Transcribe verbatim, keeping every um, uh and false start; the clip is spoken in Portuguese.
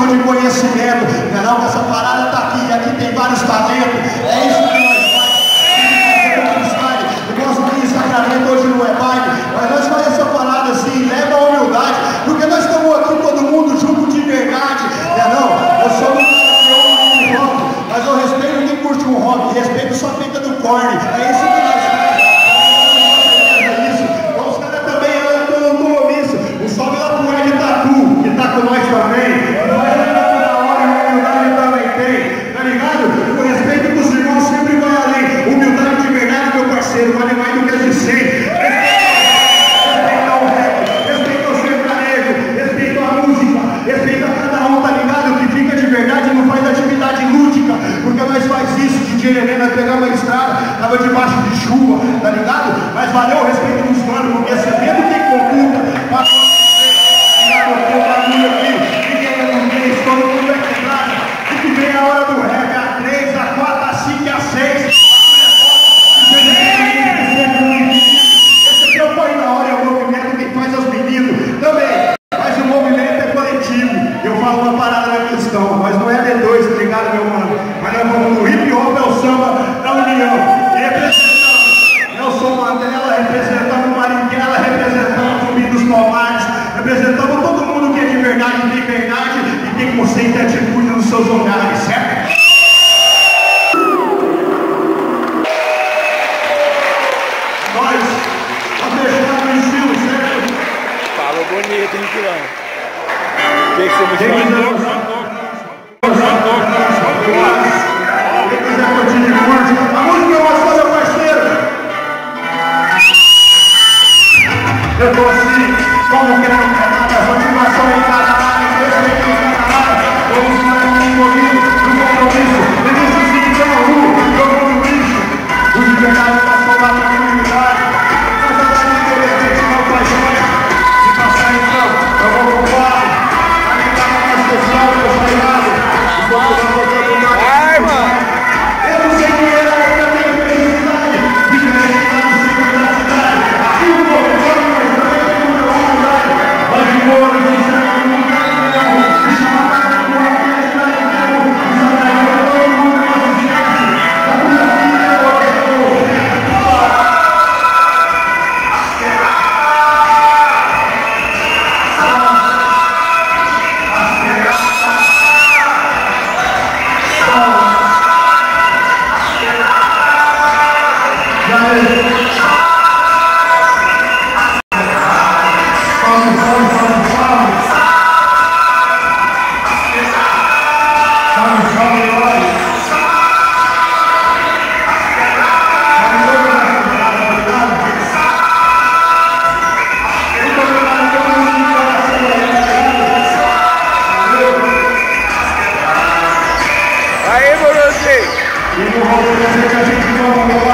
de conhecimento. Não é não que essa parada tá aqui, e aqui tem vários talentos. É isso que nós fazemos. O nosso sacramento hoje não é baile, mas nós fazemos essa parada assim, leva a humildade, porque nós estamos aqui todo mundo junto de verdade. Não é não? Eu sou um cara que ama um rock, mas eu respeito quem curte um rock, respeito só a pinta do corne. É isso que nós fazemos. Os caras também andam no compromisso. Um salve lá pro Ed Tatu, que tá com nós também. Nós andamos na hora, a humildade também tem. Tá ligado? O respeito dos irmãos sempre vai além. Humildade de verdade, meu parceiro, vale mais do que a de cem. Respeita o rap, respeita o sertanejo, respeita a música, respeita cada um, tá ligado? Que fica de verdade não faz atividade lúdica, porque nós faz isso. D J Helena pegava a estrada, tava debaixo de chuva, tá ligado? Mas valeu o respeito dos manos, porque esse medo tem conduta pra acontecer. Porque o bagulho aqui, ninguém não tem, todo mundo é quebrado. E que vem a hora do rap, a três, a quatro, a cinco, a seis. Esse aqui eu fui na hora, é o movimento que faz os meninos também. Mas o movimento é coletivo. Eu falo uma parada na questão, mas não é D dois, tá ligado, meu mano? Mas nós vamos no hip hop, é o samba da união. Representando Nelson Mandela, representando Marighella, representando o Zumbi dos Palmares, representando todo mundo que é de verdade, tem verdade e tem conceito e atitude nos seus lugares, certo? Nós, a fechar no estilo, certo? Falou bonito, hein, Quilão? O que você me Quem quiser falou? Quem quiser curtir de curte, a música é uma só, meu parceiro. Eu tô assim, como quero nada, motivação em cada área, respeito em cada área. Vamos estar envolvidos no compromisso. Denúncia se então, uh, eu vou no lixo. O de verdade vai somar tranquilidade. Mas a verdade interessante não faz joia. Se passar então, eu vou pro pai. A ligada mais pessoal, meu sairado. E quando eu vou todo mundo. Vai, mano! Eu não sei quem era, eu também tenho felicidade. Diferente da não sei qual é a cidade. Aqui o povo fala, mas também tem uma humildade. Vai de boa, não tem certo, não tem erro. Me chama pra cá, não é que é estranho, quero. Isso aí, todo mundo é gente. Tá por aqui, eu gosto. Aí, Borossi! E no rolê, a gente não